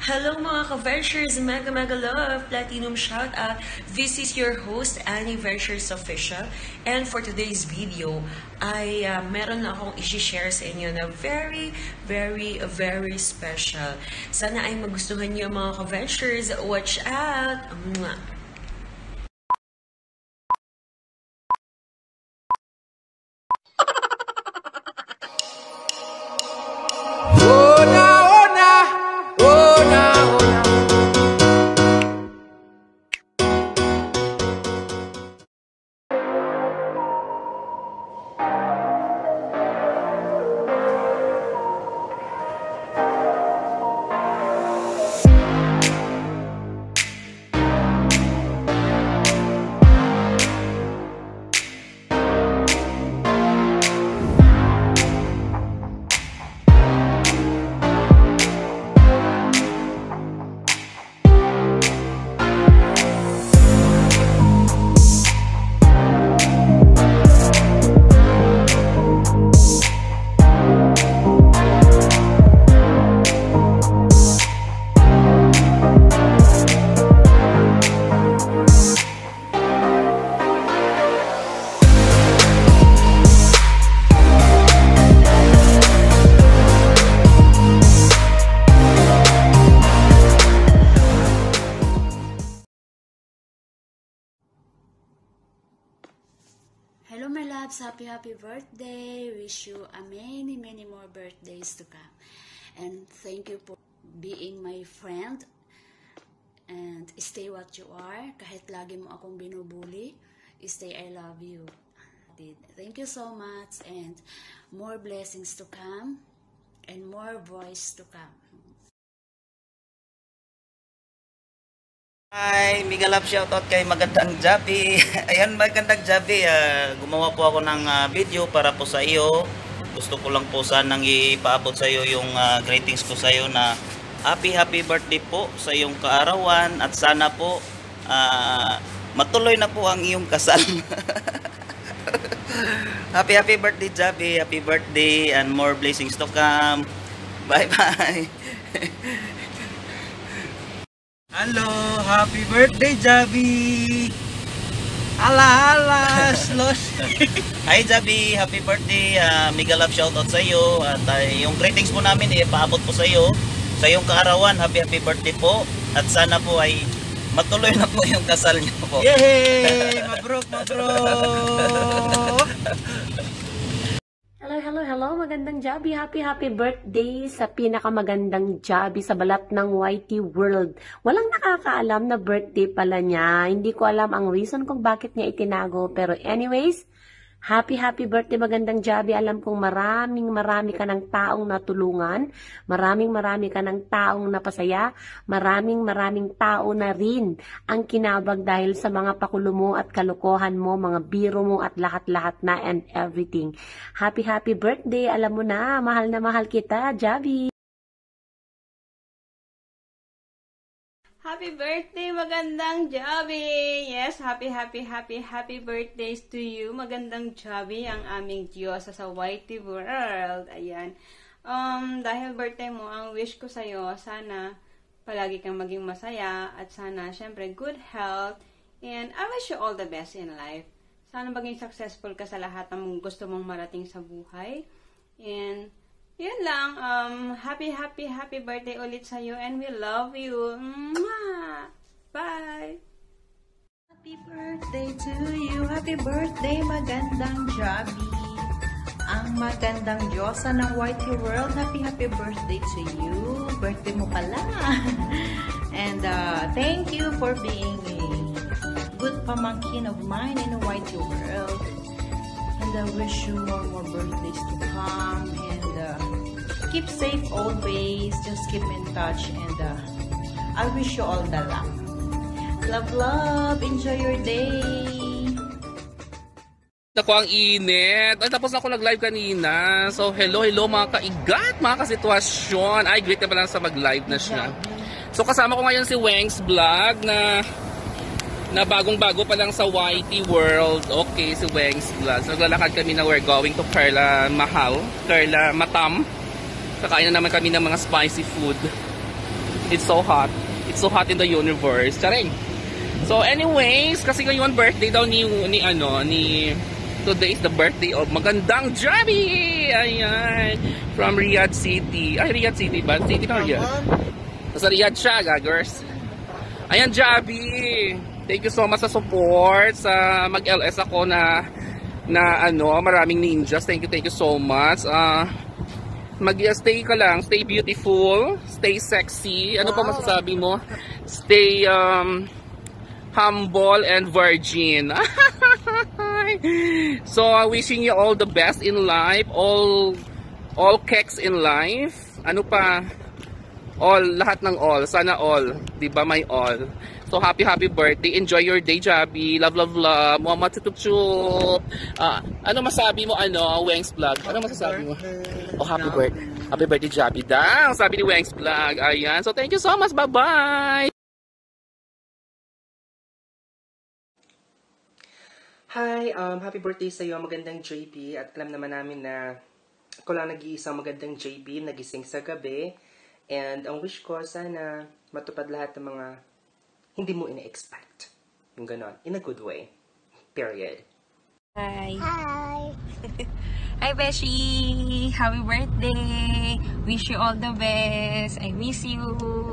Hello mga ka-Ventures, mega love, platinum shout out. This is your host, Annie Ventures Official. And for today's video, ay meron akong i-share sa inyo na very special. Sana ay magustuhan niyo mga ka-Ventures. Watch out! Mwah! Hello my loves, happy birthday. Wish you a many more birthdays to come. And thank you for being my friend. And stay what you are. Kahit lagi mo akong binubuli, stay I love you. Thank you so much and more blessings to come and more voice to come. Hi, mega love shoutout kay Magandang Jabi. Ayan, Magandang Jabi, gumawa po ako ng video para po sa iyo. Gusto ko lang po sanang ipaabot sa iyo yung greetings ko sa iyo na happy birthday po sa iyong kaarawan at sana po matuloy na po ang iyong kasal. happy birthday Jabi, happy birthday and more blessings to come. Bye. Hello, happy birthday, Javi! Ala, slosh! Hi, Javi! Happy birthday! Mega love shoutout sa iyo. At yung greetings po namin, ipaabot po sa iyo. Sa iyong kaarawan, happy birthday po. At sana po ay matuloy na po yung kasal niyo po. Yay! Mabrok! Hello, magandang Jabi. Happy birthday sa pinakamagandang Jabi sa balat ng YT World. Walang nakakaalam na birthday pala niya. Hindi ko alam ang reason kung bakit niya itinago. Pero anyways, happy birthday magandang Jabi. Alam kong marami ka ng taong natulungan. Marami ka ng taong napasaya. Maraming tao na rin ang kinabag dahil sa mga pakulo mo at kalokohan mo, mga biro mo at lahat na and everything. Happy birthday. Alam mo na mahal kita, Jabi. Happy birthday, magandang Javi! Yes, happy birthdays to you, magandang Javi, ang aming Diyos sa YT World. Ayan. Dahil birthday mo, ang wish ko sa'yo, sana palagi kang maging masaya at sana, syempre, good health. And I wish you all the best in life. Sana maging successful ka sa lahat ng gusto mong marating sa buhay. And yun lang, happy birthday ulit sa'yo and we love you. Mwah! Bye! Happy birthday to you. Happy birthday, magandang Jabi. Ang magandang Diyosa ng YT World. Happy birthday to you. Birthday mo pala. And thank you for being a good pamangkin of mine in the YT World. And I wish you more birthdays to come. And keep safe always. Just keep in touch. And I wish you all the luck. Love. Enjoy your day. Ako ang init. Ay, tapos ako nag-live kanina. So, hello mga ka-EGAT, mga ka-sitwasyon. Ay, great na pala sa mag-live na siya. So, kasama ko ngayon si Weng's Vlog na bagong-bago pa lang sa YT World. Okay, si Weng's Vlog. So, naglalakad kami na we're going to Carla Matam. Kakain na naman kami ng mga spicy food. It's so hot. It's so hot in the universe. Charing! So anyways, kasi ngayon birthday daw ni today is the birthday of Magandang Javi! Ayan! From Riyadh City. Ay, Riyadh City ba? City na Riyadh? Nasa Riyadh siya, gaggers. Ayan, Javi! Thank you so much sa support. Sa mag-LS ako na maraming ninjas. Thank you so much. Mag-stay ka lang. Stay beautiful. Stay sexy. Ano pa masasabi mo? Stay humble and virgin. So, wishing you all the best in life. All keks in life. Ano pa? All, lahat ng all. Sana all. Diba may all. So, happy birthday. Enjoy your day, Jabi. Love. Mama chup. Ano masabi mo, Wengs Vlog? Ano masasabi mo? Oh, happy birthday. Happy birthday, Jabi. Dang, sabi ni Wengs Vlog. Ayan. So, thank you so much. Bye-bye. Hi, happy birthday sa iyo, magandang JP. At alam naman namin na ako lang nag-iisang magandang JP, nagising sa gabi. And ang wish ko, sana matupad lahat ng mga hindi mo ina-expect. Yung ganon, in a good way. Period. Hi! Hi, Beshi! Happy birthday! Wish you all the best! I miss you!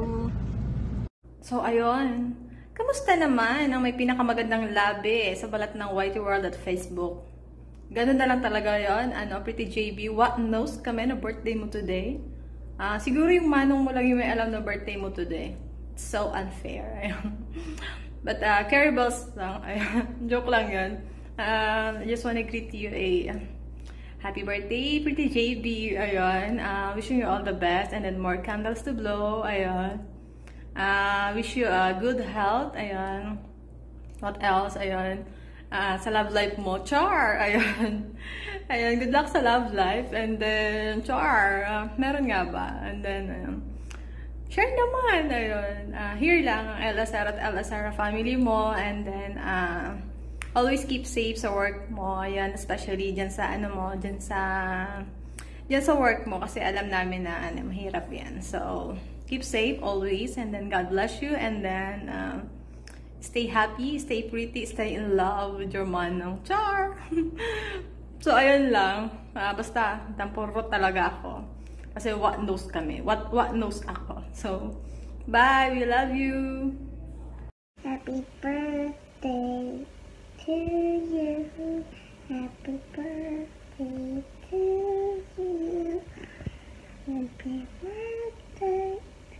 So, ayun. Kamusta naman ang may pinakamagandang labi sa balat ng YT World at Facebook? Ganun na lang talaga yon. Pretty JB, what knows kami na birthday mo today? Siguro yung manong mo lang yung may alam na birthday mo today. It's so unfair. But, carry bells lang. Joke lang yun. I just wanna greet you a happy birthday, Pretty JB. Ayun. Wishing you all the best and then more candles to blow. Ayun. Wish you good health. Ayun. What else? Ayun. Sa love life mo. Char! Ayun. Ayun. Good luck sa love life. And then, char. Meron nga ba? And then, share naman. Ayun. Here lang ang LSR at LSR family mo. And then, always keep safe sa work mo. Ayun. Especially dyan sa dyan sa work mo. Kasi alam namin na mahirap yan. So, keep safe always, and then God bless you, and then stay happy, stay pretty, stay in love with your manong. Char! So, ayun lang. Basta, tampurot talaga ako. Kasi what knows kami. What knows ako. So, bye! We love you! Happy birthday to you. Happy birthday to you. Happy birthday.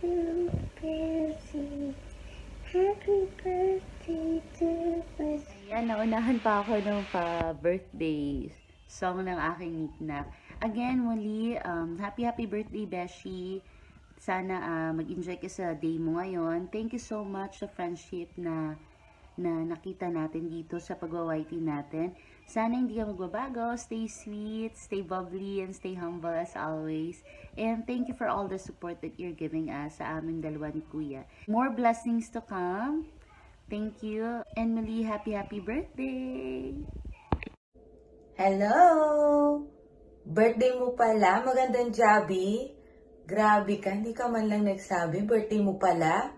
Happy birthday to us. Ayan, naunahan pa ako ng birthday song ng aking niknak. Again, muli, happy birthday, Beshi. Sana mag-enjoy ka sa day mo ngayon. Thank you so much sa friendship na nakita natin dito sa pagwa-YT natin. Sana hindi ka magbabago. Stay sweet, stay bubbly, and stay humble as always. And thank you for all the support that you're giving us sa aming dalawa ni Kuya. More blessings to come. Thank you. And muli, happy birthday! Hello! Birthday mo pala, magandang Jabi. Grabe ka, hindi ka man lang nagsabi, birthday mo pala.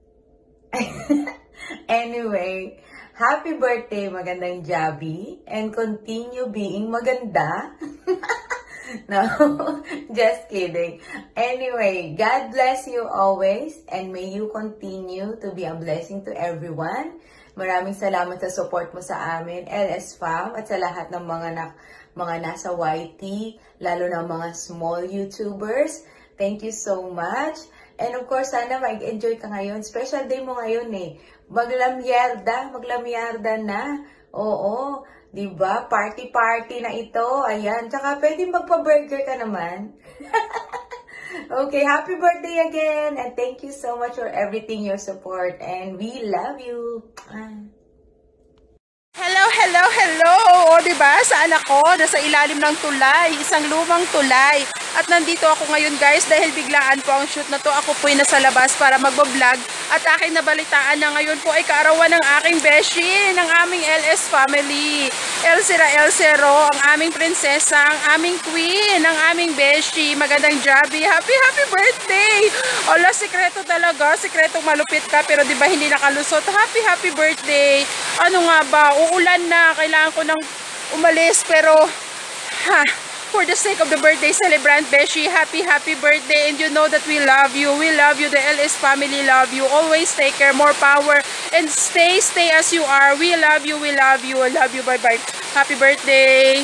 Anyway, happy birthday, magandang Jabi, and continue being maganda. No, just kidding. Anyway, God bless you always, and may you continue to be a blessing to everyone. Maraming salamat sa support mo sa amin, LS Fam, at sa lahat ng mga nasa YT, lalo na mga small YouTubers. Thank you so much. And of course, sana mag-enjoy ka ngayon. Special day mo ngayon eh. Maglamyarda na. Oo, diba? Party na ito. Ayan. Tsaka pwede magpa-burger ka naman. Okay, happy birthday again. And thank you so much for everything, your support. And we love you. Hello, hello, hello! O, diba? Saan ako? Nasa ilalim ng tulay, isang lumang tulay. At nandito ako ngayon guys dahil biglaan po ang shoot na to. Ako po'y nasa labas para magbablog. At aking nabalitaan na ngayon po ay kaarawan ng aking beshi, ng aming LS family. El0, ang aming prinsesa, ang aming queen, ang aming beshi. Magandang Javi. Happy, happy birthday! Ola, sikreto talaga. Sikretong malupit ka pero diba hindi nakalusot. Happy, happy birthday! Ano nga ba? Uulan na. Kailangan ko nang umalis pero for the sake of the birthday celebrant, Beshi, happy, happy birthday. And you know that we love you. We love you. The LS family love you. Always take care, more power. And stay as you are. We love you. We love you. I love you. Bye-bye. Happy birthday.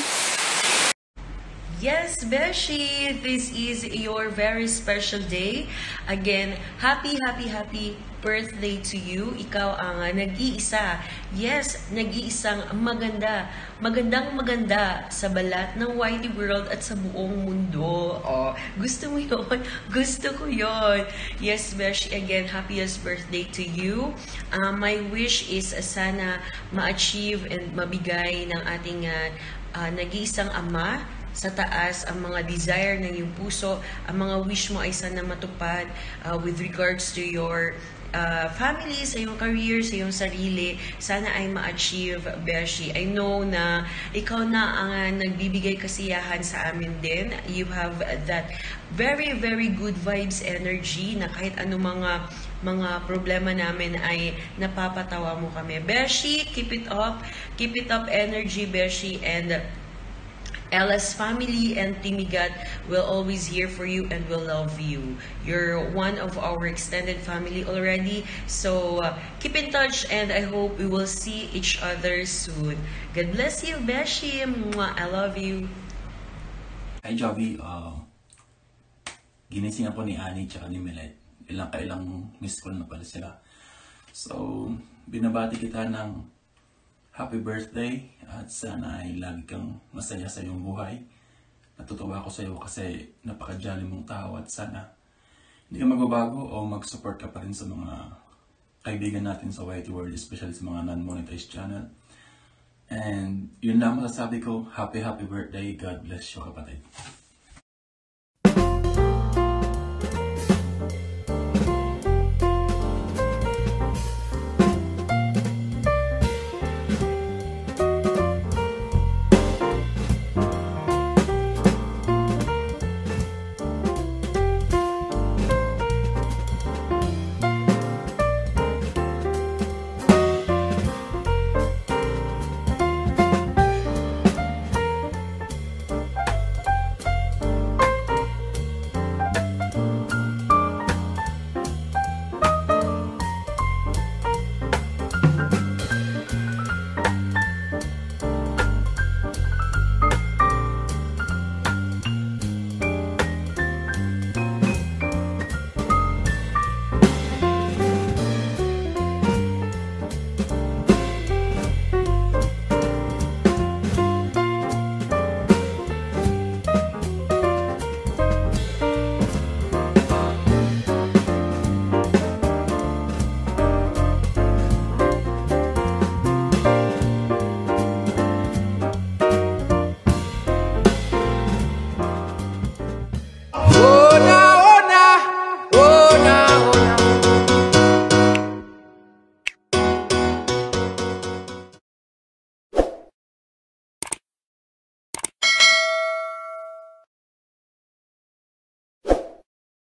Yes, Beshi, this is your very special day. Again, happy, happy, happy birthday to you. Ikaw ang nag-iisa. Yes, nag-iisang maganda. Magandang-maganda sa balat ng wide world at sa buong mundo. Oh, gusto mo yun? Gusto ko yun. Yes, Beshi, again, happiest birthday to you. My wish is sana ma-achieve and mabigay ng ating nag-iisang ama sa taas ang mga desire ng iyong puso, ang mga wish mo ay sana matupad with regards to your family, sa iyong career, sa iyong sarili, sana ay ma-achieve, Beshi. I know na ikaw na ang nagbibigay kasiyahan sa amin din. You have that very, very good vibes energy na kahit ano mga problema namin ay napapatawa mo kami. Beshi, keep it up energy, Beshi, and LS family and Team EGAT will always here for you and will love you. You're one of our extended family already. So keep in touch and I hope we will see each other soon. God bless you, Beshi. Mwah, I love you. Hi, Javi. Ginising ako ni Annie at ni Milet. Kailang miss call na pala sila. So, binabati kita ng happy birthday at sana ay lagi kang masaya sa iyong buhay. Natutuwa ako sa iyo kasi napaka-jolly mong tao at sana hindi ka magbabago o mag-support ka pa rin sa mga kaibigan natin sa YT World, especially sa mga non-monetized channel. And yun lang masasabi ko, happy birthday, God bless you kapatid.